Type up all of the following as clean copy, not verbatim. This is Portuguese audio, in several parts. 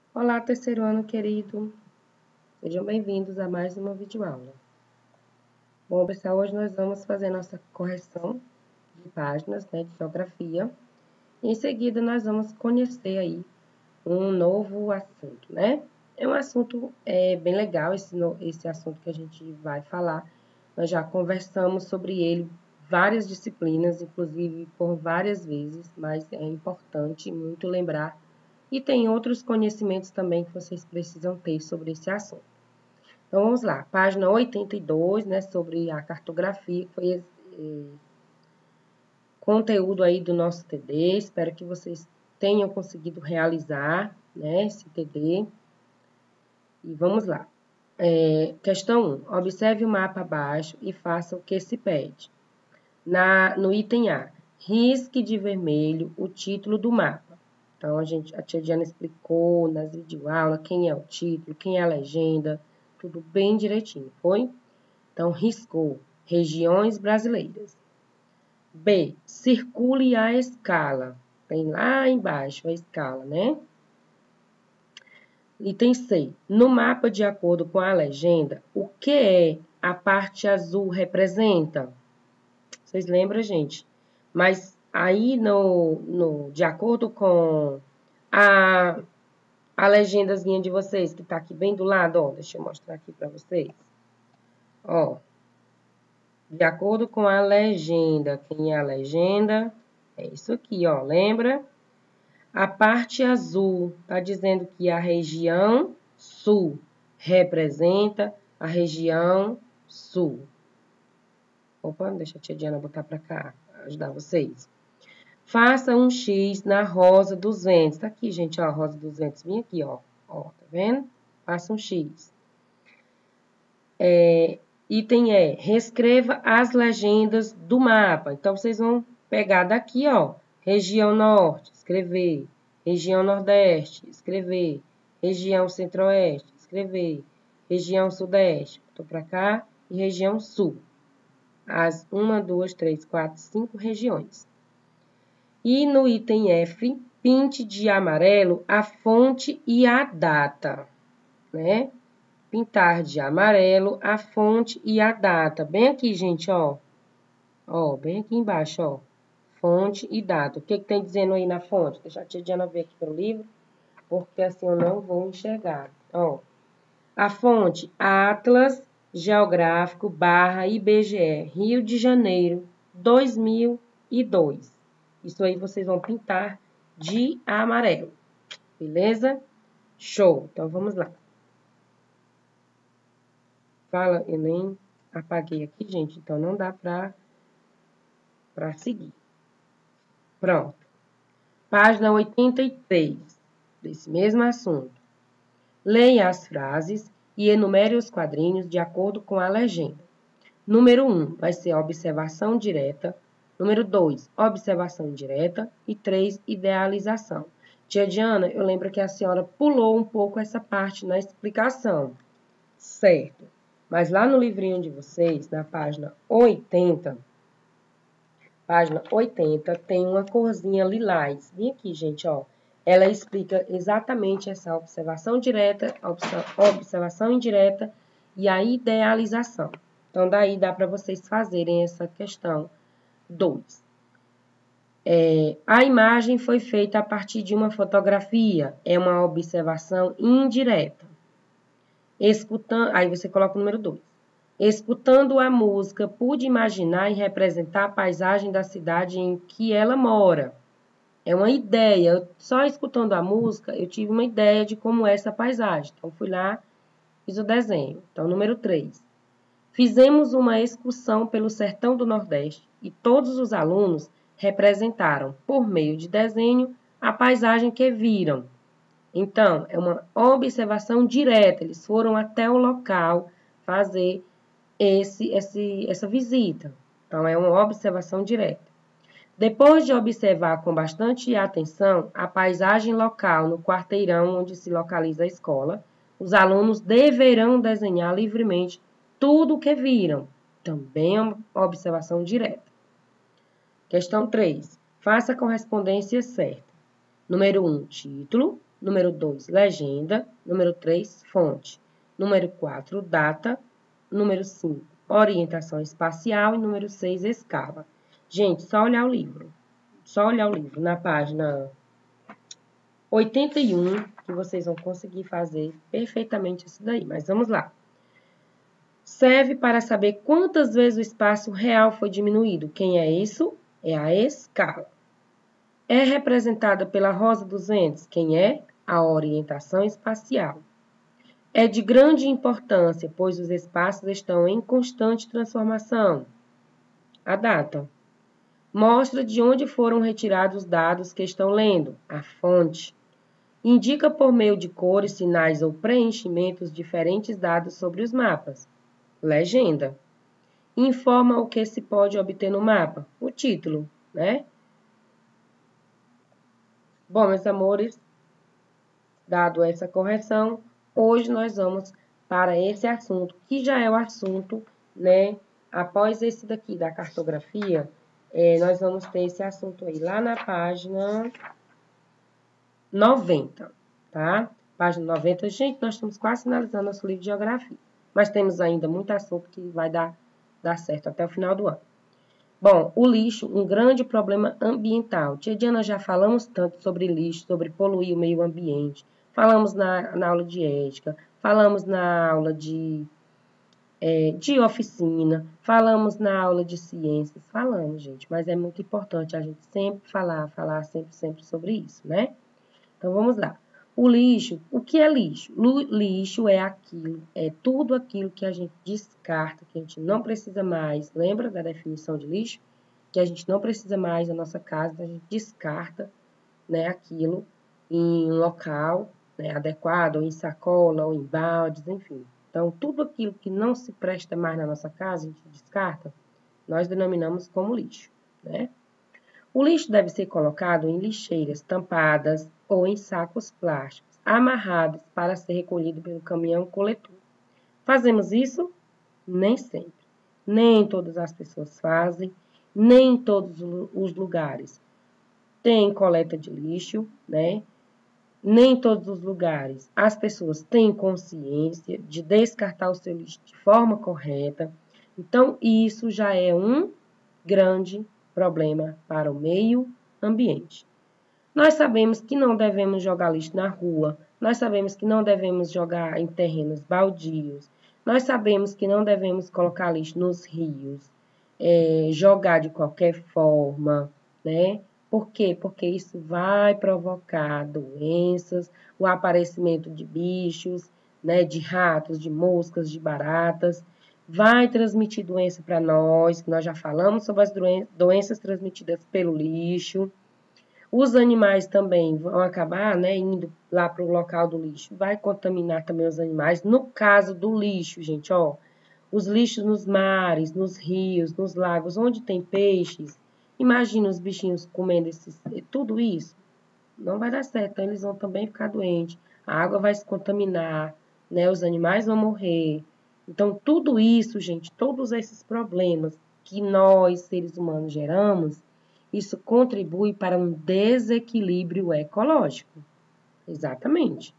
Olá, terceiro ano querido. Sejam bem-vindos a mais uma videoaula. Bom, pessoal, hoje nós vamos fazer nossa correção de páginas, de geografia. Em seguida, nós vamos conhecer aí um novo assunto, né? É um assunto bem legal, esse assunto que a gente vai falar. Nós já conversamos sobre ele várias disciplinas, inclusive por várias vezes, mas é importante muito lembrar. E tem outros conhecimentos também que vocês precisam ter sobre esse assunto. Então, vamos lá. Página 82, né, sobre a cartografia, que foi conteúdo aí do nosso TD. Espero que vocês tenham conseguido realizar, né, esse TD. E vamos lá. Questão 1. Observe o mapa abaixo e faça o que se pede. No item A, risque de vermelho o título do mapa. Então, a tia Diana explicou nas videoaulas quem é o título, quem é a legenda, tudo bem direitinho, foi? Então, riscou regiões brasileiras. B, circule a escala. Tem lá embaixo a escala, né? Item C, no mapa de acordo com a legenda, o que a parte azul representa? Vocês lembram, gente? Mas aí, de acordo com a legendazinha de vocês, que tá aqui bem do lado, ó, deixa eu mostrar aqui para vocês. Ó, de acordo com a legenda, quem é a legenda? É isso aqui, ó, lembra? A parte azul tá dizendo que a região sul representa a região sul. Opa, deixa a tia Diana botar para cá, ajudar vocês. Faça um X na rosa dos ventos. Tá aqui, gente, ó, a rosa dos ventos. Vem aqui, ó. Ó, tá vendo? Faça um X. Item E, reescreva as legendas do mapa. Então, vocês vão pegar daqui, ó, região norte, escrever. Região nordeste, escrever. Região centro-oeste, escrever. Região sudeste, botou para cá. E região sul. As 1, 2, 3, 4, 5 regiões. E no item F, pinte de amarelo a fonte e a data, né? Pintar de amarelo a fonte e a data. Bem aqui, gente, ó. Ó, bem aqui embaixo, ó. Fonte e data. O que tem dizendo aí na fonte? Deixa a tia Diana ver aqui pelo livro, porque assim eu não vou enxergar. Ó. A fonte, Atlas Geográfico / IBGE, Rio de Janeiro, 2002. Isso aí vocês vão pintar de amarelo, beleza? Show! Então, vamos lá. Fala, eu nem apaguei aqui, gente, então não dá para seguir. Pronto. Página 83, desse mesmo assunto. Leia as frases e enumere os quadrinhos de acordo com a legenda. Número 1 vai ser observação direta. Número 2, observação indireta. E 3, idealização. Tia Diana, eu lembro que a senhora pulou um pouco essa parte na explicação. Certo. Mas lá no livrinho de vocês, na página 80, tem uma corzinha lilás. Vem aqui, gente, ó. Ela explica exatamente essa observação direta, observação indireta e a idealização. Então, daí dá para vocês fazerem essa questão 2. A imagem foi feita a partir de uma fotografia. É uma observação indireta. Aí você coloca o número 2. Escutando a música, pude imaginar e representar a paisagem da cidade em que ela mora. É uma ideia. Só escutando a música, eu tive uma ideia de como é essa paisagem. Então, fui lá, fiz o desenho. Então, número 3. Fizemos uma excursão pelo sertão do Nordeste e todos os alunos representaram, por meio de desenho, a paisagem que viram. Então, é uma observação direta. Eles foram até o local fazer essa visita. Então, é uma observação direta. Depois de observar com bastante atenção a paisagem local no quarteirão onde se localiza a escola, os alunos deverão desenhar livremente tudo o que viram. Também é uma observação direta. Questão 3. Faça a correspondência certa. Número 1, título. Número 2, legenda. Número 3, fonte. Número 4, data. Número 5, orientação espacial. E número 6, escala. Gente, só olhar o livro. Só olhar o livro na página 81, que vocês vão conseguir fazer perfeitamente isso daí. Mas vamos lá. Serve para saber quantas vezes o espaço real foi diminuído. Quem é isso? É a escala. É representada pela rosa dos ventos. Quem é? A orientação espacial. É de grande importância, pois os espaços estão em constante transformação. A data. Mostra de onde foram retirados os dados que estão lendo. A fonte. Indica por meio de cores, sinais ou preenchimentos diferentes dados sobre os mapas. Legenda. Informa o que se pode obter no mapa. O título, né? Bom, meus amores, dado essa correção, hoje nós vamos para esse assunto, que já é o assunto, né? Após esse daqui da cartografia, nós vamos ter esse assunto aí lá na página 90, tá? Página 90, gente, nós estamos quase finalizando nosso livro de geografia, mas temos ainda muito assunto que vai dar certo até o final do ano. Bom, o lixo, um grande problema ambiental. Tia Diana, já falamos tanto sobre lixo, sobre poluir o meio ambiente. Falamos na aula de ética, falamos na aula de oficina, falamos na aula de ciências. Falamos, gente, mas é muito importante a gente sempre falar sempre sobre isso, né? Então, vamos lá. O lixo, o que é lixo? Lixo é tudo aquilo que a gente descarta, que a gente não precisa mais. Lembra da definição de lixo? Que a gente não precisa mais na nossa casa, a gente descarta, né, aquilo em um local, né, adequado, ou em sacola, ou em baldes, enfim. Então, tudo aquilo que não se presta mais na nossa casa, a gente descarta, nós denominamos como lixo, né? O lixo deve ser colocado em lixeiras tampadas ou em sacos plásticos, amarrados para ser recolhido pelo caminhão coletor. Fazemos isso? Nem sempre. Nem todas as pessoas fazem, nem em todos os lugares. Tem coleta de lixo, né? Nem em todos os lugares as pessoas têm consciência de descartar o seu lixo de forma correta. Então, isso já é um grande problema para o meio ambiente. Nós sabemos que não devemos jogar lixo na rua, nós sabemos que não devemos jogar em terrenos baldios, nós sabemos que não devemos colocar lixo nos rios, jogar de qualquer forma, né? Por quê? Porque isso vai provocar doenças, o aparecimento de bichos, né? De ratos, de moscas, de baratas. Vai transmitir doença para nós, que nós já falamos sobre as doenças transmitidas pelo lixo. Os animais também vão acabar, né, indo lá para o local do lixo. Vai contaminar também os animais. No caso do lixo, gente, ó, os lixos nos mares, nos rios, nos lagos, onde tem peixes. Imagina os bichinhos comendo tudo isso. Não vai dar certo, então eles vão também ficar doentes. A água vai se contaminar, né, os animais vão morrer. Então, tudo isso, gente, todos esses problemas que nós, seres humanos, geramos, isso contribui para um desequilíbrio ecológico. Exatamente.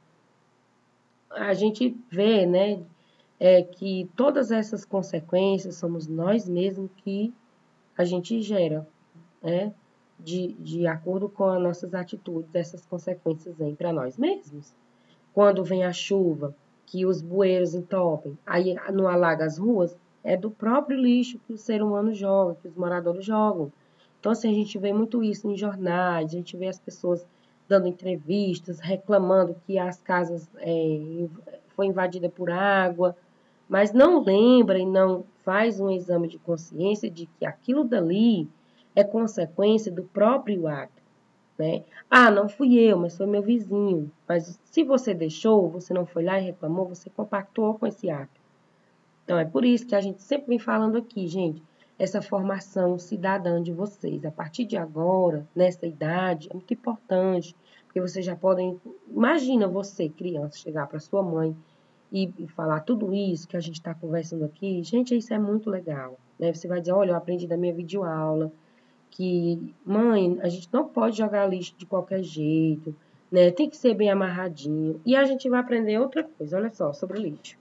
A gente vê, né, que todas essas consequências somos nós mesmos que a gente gera, né, de acordo com as nossas atitudes, essas consequências vêm para nós mesmos. Quando vem a chuva, que os bueiros entopem, aí não alaga as ruas, é do próprio lixo que o ser humano joga, que os moradores jogam. Então, assim, a gente vê muito isso em jornais, a gente vê as pessoas dando entrevistas, reclamando que as casas foi invadida por água, mas não lembra e não faz um exame de consciência de que aquilo dali é consequência do próprio ato, né? Ah, não fui eu, mas foi meu vizinho. Mas se você deixou, você não foi lá e reclamou, você compactuou com esse ato. Então, é por isso que a gente sempre vem falando aqui, gente, essa formação cidadã de vocês. A partir de agora, nessa idade, é muito importante, porque vocês já podem... Imagina você, criança, chegar para sua mãe e falar tudo isso que a gente está conversando aqui. Gente, isso é muito legal, né? Você vai dizer, olha, eu aprendi da minha videoaula que, mãe, a gente não pode jogar lixo de qualquer jeito, né? Tem que ser bem amarradinho. E a gente vai aprender outra coisa, olha só, sobre o lixo,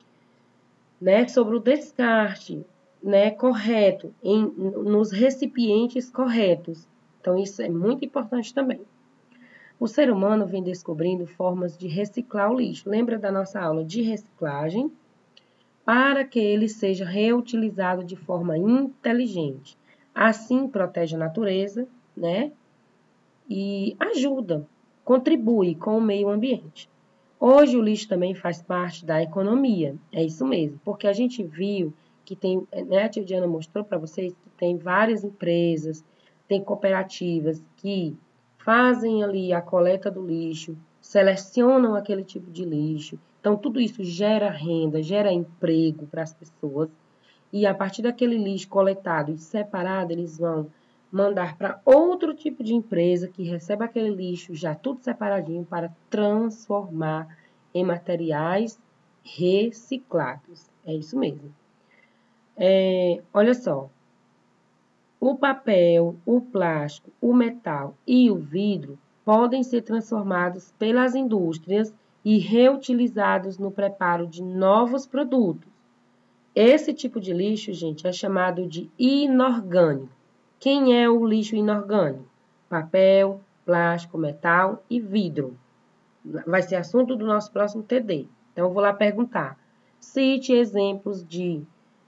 né? Sobre o descarte, né, correto, nos recipientes corretos. Então, isso é muito importante também. O ser humano vem descobrindo formas de reciclar o lixo. Lembra da nossa aula de reciclagem? Para que ele seja reutilizado de forma inteligente. Assim, protege a natureza, né? E ajuda, contribui com o meio ambiente. Hoje, o lixo também faz parte da economia. É isso mesmo, porque a gente viu que tem, né, a tia Diana mostrou para vocês que tem várias empresas, tem cooperativas que fazem ali a coleta do lixo, selecionam aquele tipo de lixo. Então, tudo isso gera renda, gera emprego para as pessoas. E a partir daquele lixo coletado e separado, eles vão mandar para outro tipo de empresa que recebe aquele lixo já tudo separadinho para transformar em materiais reciclados. É isso mesmo. Olha só, o papel, o plástico, o metal e o vidro podem ser transformados pelas indústrias e reutilizados no preparo de novos produtos. Esse tipo de lixo, gente, é chamado de inorgânico. Quem é o lixo inorgânico? Papel, plástico, metal e vidro. Vai ser assunto do nosso próximo TD. Então, eu vou lá perguntar. Cite exemplos de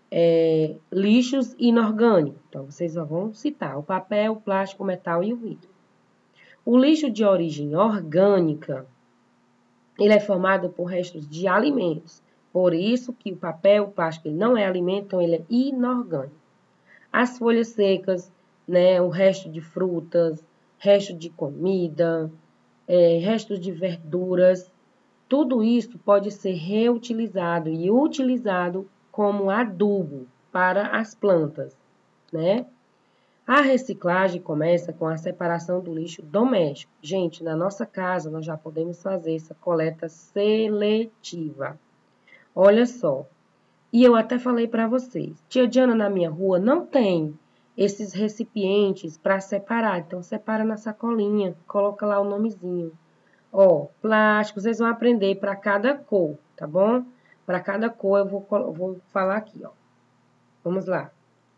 lixos inorgânicos. Então, vocês vão citar o papel, o plástico, o metal e o vidro. O lixo de origem orgânica, ele é formado por restos de alimentos. Por isso que o papel, o plástico, ele não é alimento, então ele é inorgânico. As folhas secas, né, o resto de frutas, resto de comida, restos de verduras, tudo isso pode ser reutilizado e utilizado como adubo para as plantas, né? A reciclagem começa com a separação do lixo doméstico. Gente, na nossa casa nós já podemos fazer essa coleta seletiva. Olha só, e eu até falei para vocês, tia Diana, na minha rua não tem esses recipientes para separar, então separa na sacolinha, coloca lá o nomezinho. Ó, plástico, vocês vão aprender para cada cor, tá bom? Para cada cor eu vou falar aqui, ó. Vamos lá.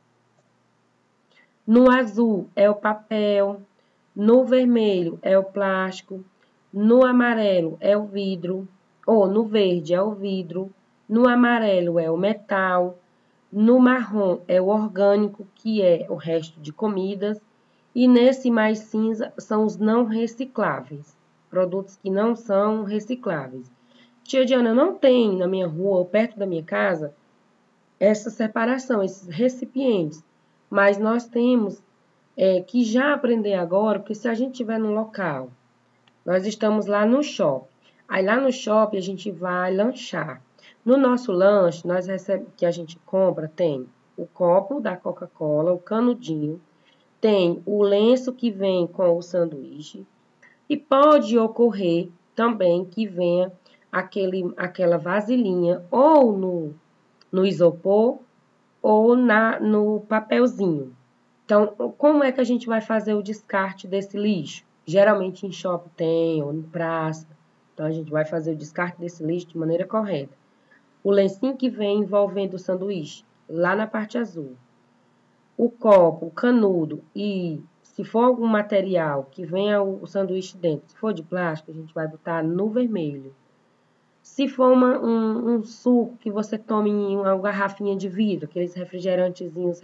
No azul é o papel, no vermelho é o plástico, no amarelo é o vidro, ou no verde é o vidro, no amarelo é o metal, no marrom é o orgânico, que é o resto de comidas, e nesse mais cinza são os não recicláveis, produtos que não são recicláveis. Tia Diana, não tem na minha rua ou perto da minha casa essa separação, esses recipientes, mas nós temos que já aprender agora, porque se a gente estiver no local, nós estamos lá no shopping, aí lá no shopping a gente vai lanchar. No nosso lanche, nós que a gente compra, tem o copo da Coca-Cola, o canudinho, tem o lenço que vem com o sanduíche, e pode ocorrer também que venha aquela vasilhinha ou no isopor ou no papelzinho. Então, como é que a gente vai fazer o descarte desse lixo? Geralmente em shopping tem, ou em praça. Então, a gente vai fazer o descarte desse lixo de maneira correta. O lencinho que vem envolvendo o sanduíche, lá na parte azul. O copo, o canudo e, se for algum material que venha o sanduíche dentro, se for de plástico, a gente vai botar no vermelho. Se for um suco que você tome em uma garrafinha de vidro, aqueles refrigerantezinhos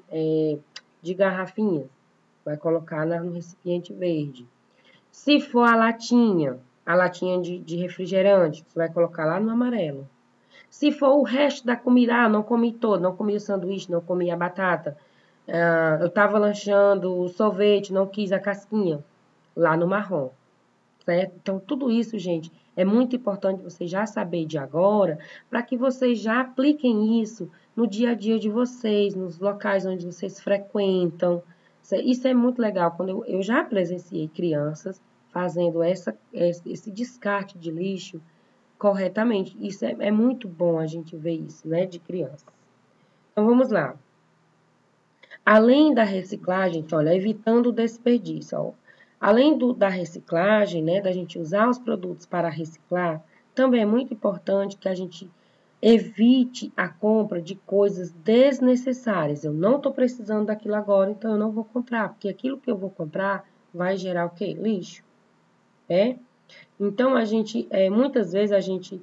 de garrafinha, vai colocar no recipiente verde. Se for a latinha de refrigerante, você vai colocar lá no amarelo. Se for o resto da comida, não comi todo, não comi o sanduíche, não comi a batata, eu estava lanchando sorvete, não quis a casquinha, lá no marrom. Certo? Então, tudo isso, gente, é muito importante vocês já saberem de agora, para que vocês já apliquem isso no dia a dia de vocês, nos locais onde vocês frequentam. Isso é muito legal. Quando eu já presenciei crianças fazendo esse descarte de lixo corretamente. Isso é muito bom a gente ver isso, né, de crianças. Então, vamos lá. Além da reciclagem, então, olha, evitando o desperdício, ó. Além da reciclagem, né, da gente usar os produtos para reciclar, também é muito importante que a gente evite a compra de coisas desnecessárias. Eu não estou precisando daquilo agora, então eu não vou comprar, porque aquilo que eu vou comprar vai gerar o quê? Lixo. Então, muitas vezes a gente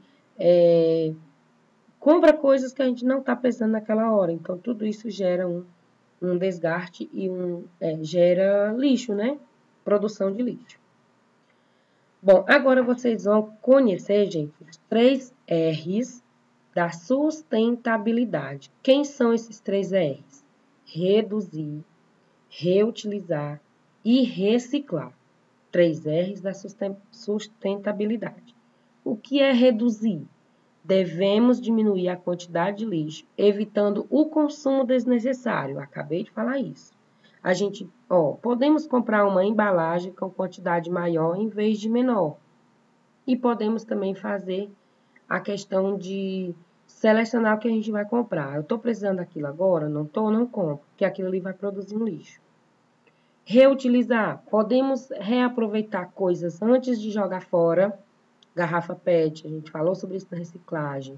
compra coisas que a gente não está precisando naquela hora. Então, tudo isso gera um desgaste e gera lixo, né? Produção de lixo. Bom, agora vocês vão conhecer, gente, os 3 R's da sustentabilidade. Quem são esses 3 R's? Reduzir, reutilizar e reciclar. 3 R's da sustentabilidade. O que é reduzir? Devemos diminuir a quantidade de lixo, evitando o consumo desnecessário. Acabei de falar isso. Podemos comprar uma embalagem com quantidade maior em vez de menor. E podemos também fazer a questão de selecionar o que a gente vai comprar. Eu estou precisando daquilo agora? Não estou, não compro, porque aquilo ali vai produzir um lixo. Reutilizar. Podemos reaproveitar coisas antes de jogar fora. Garrafa PET, a gente falou sobre isso na reciclagem.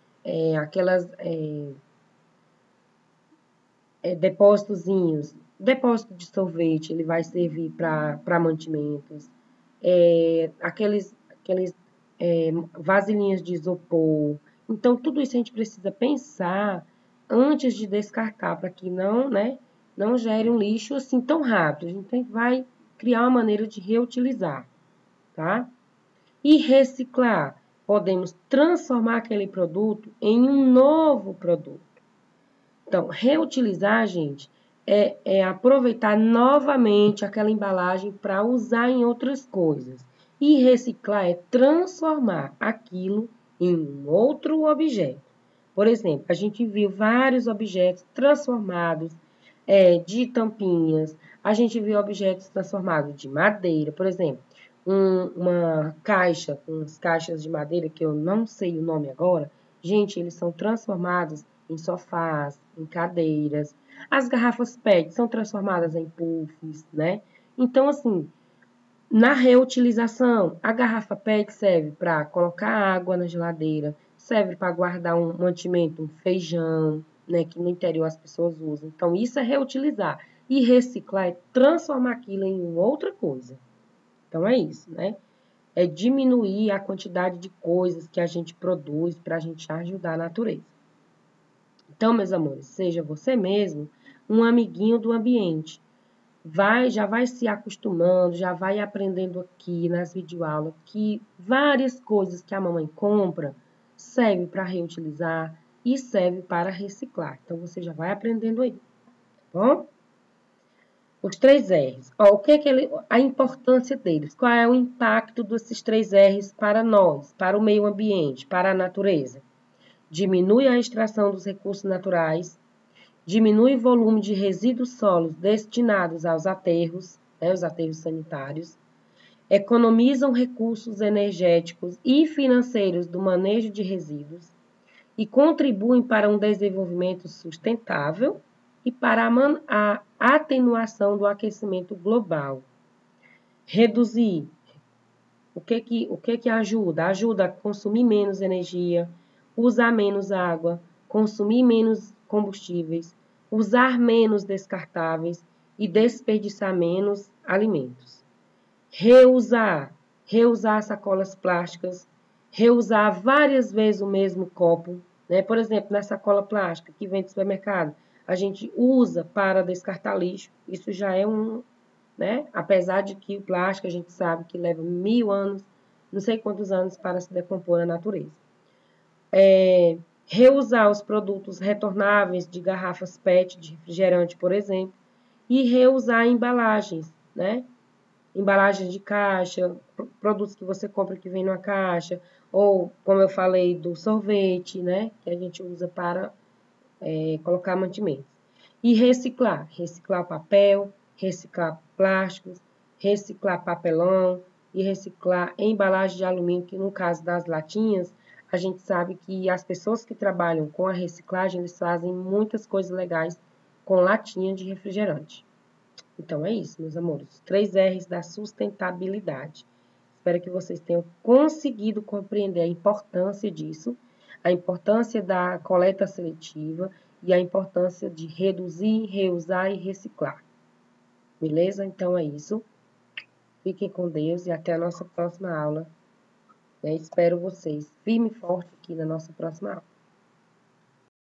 Depósitozinhos. Depósito de sorvete, ele vai servir para mantimentos. Aqueles vasilhinhas de isopor. Então, tudo isso a gente precisa pensar antes de descartar, para que não gere um lixo assim tão rápido. A gente vai criar uma maneira de reutilizar, tá? E reciclar. Podemos transformar aquele produto em um novo produto. Então, reutilizar, gente, é aproveitar novamente aquela embalagem para usar em outras coisas. E reciclar é transformar aquilo em um outro objeto. Por exemplo, a gente viu vários objetos transformados de tampinhas. A gente viu objetos transformados de madeira. Por exemplo, uma caixa, umas caixas de madeira, que eu não sei o nome agora. Gente, eles são transformados em sofás, em cadeiras. As garrafas PET são transformadas em puffs, né? Então, assim, na reutilização, a garrafa PET serve para colocar água na geladeira, serve para guardar um mantimento, um feijão, né, que no interior as pessoas usam. Então, isso é reutilizar. E reciclar é transformar aquilo em outra coisa. Então, é isso, né? É diminuir a quantidade de coisas que a gente produz para a gente ajudar a natureza. Então, meus amores, seja você mesmo um amiguinho do ambiente. Já vai se acostumando, já vai aprendendo aqui nas videoaulas que várias coisas que a mamãe compra servem para reutilizar e serve para reciclar. Então, você já vai aprendendo aí, tá bom? Os 3 R's. O que a importância deles? Qual é o impacto desses 3 R's para nós, para o meio ambiente, para a natureza? Diminui a extração dos recursos naturais, diminui o volume de resíduos sólidos destinados aos aterros, os aterros sanitários, economizam recursos energéticos e financeiros do manejo de resíduos e contribuem para um desenvolvimento sustentável e para a atenuação do aquecimento global. Reduzir. O que ajuda? Ajuda a consumir menos energia, usar menos água, consumir menos combustíveis, usar menos descartáveis e desperdiçar menos alimentos. Reusar sacolas plásticas, reusar várias vezes o mesmo copo, né? Por exemplo, na sacola plástica que vem do supermercado, a gente usa para descartar lixo, isso já é né? Apesar de que o plástico a gente sabe que leva 1000 anos, não sei quantos anos para se decompor na natureza. Reusar os produtos retornáveis de garrafas PET, de refrigerante, por exemplo, e reusar embalagens, né? Embalagens de caixa, produtos que você compra que vem numa caixa, ou, como eu falei, do sorvete, né? Que a gente usa para colocar mantimentos. E reciclar papel, reciclar plásticos, reciclar papelão e reciclar embalagem de alumínio, que no caso das latinhas, a gente sabe que as pessoas que trabalham com a reciclagem, eles fazem muitas coisas legais com latinha de refrigerante. Então, é isso, meus amores. Os 3 R's da sustentabilidade. Espero que vocês tenham conseguido compreender a importância disso, a importância da coleta seletiva e a importância de reduzir, reusar e reciclar. Beleza? Então, é isso. Fiquem com Deus e até a nossa próxima aula. Espero vocês firme e forte aqui na nossa próxima aula.